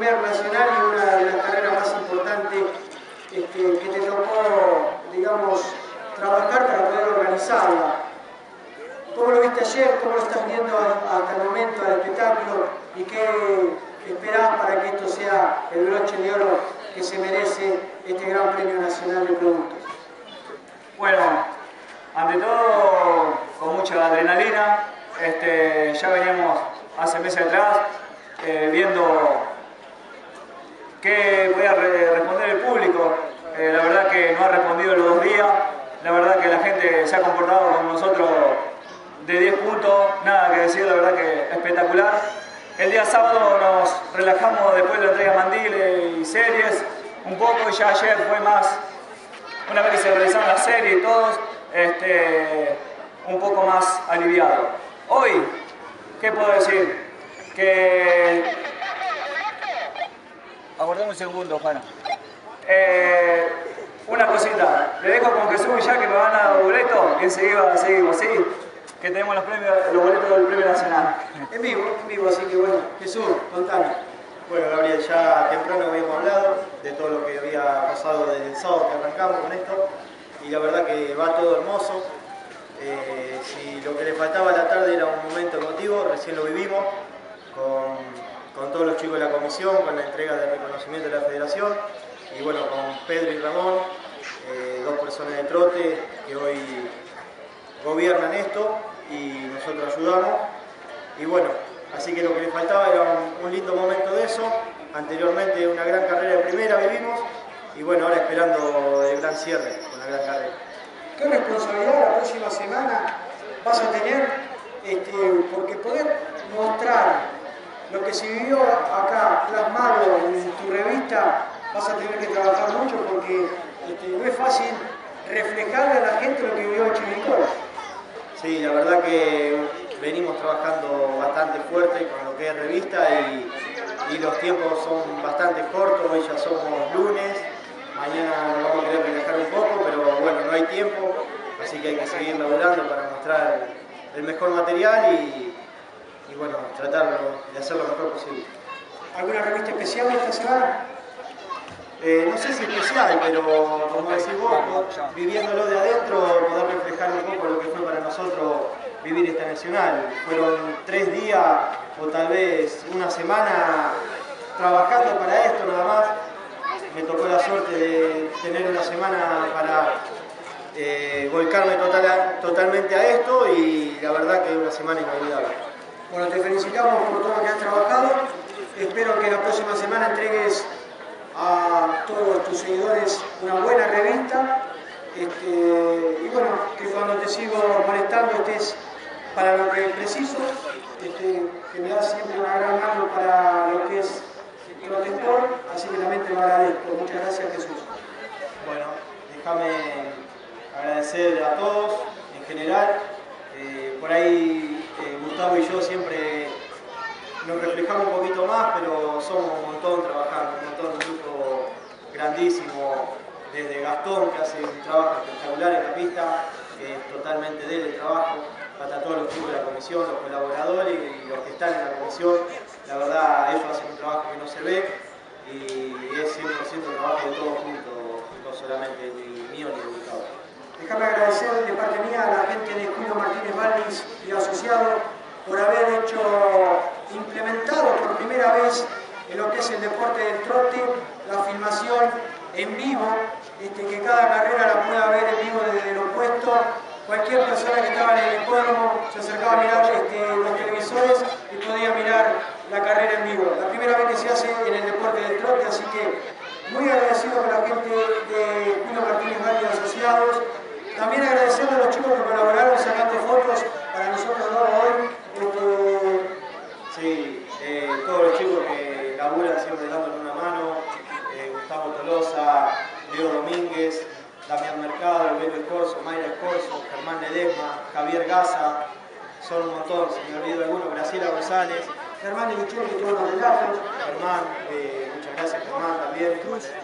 primer nacional y una de las carreras más importantes que te tocó, digamos, trabajar para poder organizarla. ¿Cómo lo viste ayer? ¿Cómo lo estás viendo hasta el momento del espectáculo? ¿Y qué esperás para que esto sea el broche de oro que se merece este Gran Premio Nacional de Productos? Bueno, ante todo, con mucha adrenalina. Ya veníamos hace meses atrás viendo qué podía responder el público. La verdad que no ha respondido los 2 días. La verdad que la gente se ha comportado con nosotros de 10 puntos. Nada que decir, la verdad que espectacular. El día sábado nos relajamos después de la entrega de mandiles y series un poco, y ya ayer fue más, una vez que se realizaron las series y todos, un poco más aliviado. Hoy, ¿qué puedo decir? Que... Aguardame un segundo, Juana. Una cosita, le dejo con Jesús ya que me van a dar boletos y enseguida seguimos, ¿sí? Que tenemos los boletos del Premio Nacional. En vivo, así que bueno, Jesús, contame. Bueno, Gabriel, ya temprano habíamos hablado de todo lo que había pasado desde el sábado que arrancamos con esto, y la verdad que va todo hermoso. Si lo que le faltaba a la tarde era un momento emotivo, recién lo vivimos con todos los chicos de la comisión, con la entrega de reconocimiento de la federación, y bueno, con Pedro y Ramón, 2 personas de trote que hoy gobiernan esto y nosotros ayudamos. Y bueno, así que lo que le faltaba era un lindo momento de eso. Anteriormente una gran carrera de primera vivimos, y bueno, ahora esperando el gran cierre con la gran carrera. ¿Qué responsabilidad la próxima semana vas a tener? Porque poder mostrar lo que se vivió acá plasmado en tu revista, vas a tener que trabajar mucho, porque no es fácil reflejarle a la gente lo que vivió en Chivilcoy. Sí, la verdad que venimos trabajando bastante fuerte con lo que es revista, y los tiempos son bastante cortos. Hoy ya somos lunes, mañana nos vamos a querer relajar un poco, pero bueno, no hay tiempo, así que hay que seguir laburando para mostrar el mejor material y bueno, tratar de hacer lo mejor posible. ¿Alguna revista especial esta semana? No sé si especial, pero como decís vos, viviéndolo de adentro, poder reflejar un poco lo que fue para nosotros vivir esta nacional. Fueron 3 días o tal vez una semana trabajando para esto nada más. Me tocó la suerte de tener una semana para volcarme totalmente a esto, y la verdad que es una semana inolvidable. Bueno, te felicitamos por todo lo que has trabajado. Espero que la próxima semana entregues a todos tus seguidores una buena revista, y bueno, que cuando te sigo molestando estés para lo que preciso, que me das siempre una gran mano para lo que es protector, así que también te lo agradezco. Muchas gracias, Jesús. Bueno, déjame agradecer a todos en general. Por ahí Gustavo y yo siempre nos reflejamos un poquito más, pero somos un montón trabajando, un grupo grandísimo, desde Gastón, que hace un trabajo espectacular en la pista, que es totalmente de él el trabajo, hasta todos los chicos de la comisión, los colaboradores y los que están en la comisión. La verdad, ellos hacen un trabajo que no se ve, y es 100% trabajo de todos juntos, no solamente ni mío ni de Gustavo. Déjame agradecer de parte mía a la gente de Julio Martínez Balvis y asociado por haber implementado por primera vez en lo que es el deporte del trote la filmación en vivo, que cada carrera la pueda ver en vivo desde el opuesto. Cualquier persona que estaba en el hipódromo se acercaba a mirar los televisores y podía mirar la carrera en vivo. La primera vez que se hace en el deporte del trote, así que muy agradecido con la gente de Julio Martínez Balvis y asociados. También agradeciendo a los chicos que colaboraron sacando fotos para nosotros hoy. Sí, todos los chicos que laburan siempre dándonos una mano, Gustavo Tolosa, Leo Domínguez, Damián Mercado, Belo Escorzo, Mayra Escorzo, Germán Ledesma, Javier Gaza, son un montón, si me olvido alguno, Graciela González, Germán y Michelle, que tuvo los relatos. Germán, muchas gracias Germán también,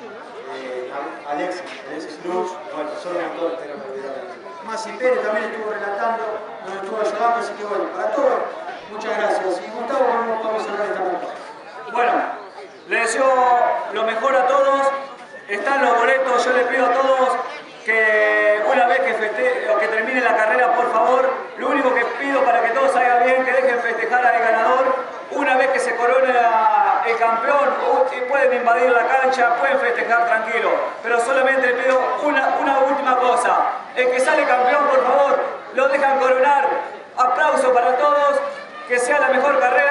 Alexis Cruz, bueno, son un montón, pero no me olvido. Masi Pérez también estuvo relatando, nos estuvo ayudando, así que bueno, para todos, muchas gracias. Y Gustavo, vamos a cerrar esta nota. Bueno, Les deseo lo mejor a todos. Están los boletos, yo les pido a todos que una vez que termine la carrera, por favor, lo único que pido para que todo salga bien, que dejen festejar al ganador. Una vez que se corone el campeón, pueden invadir la cancha, pueden festejar tranquilo. Pero solamente les pido una última cosa. El que sale campeón, por favor, lo dejan coronar. Aplauso para todos, que sea la mejor carrera.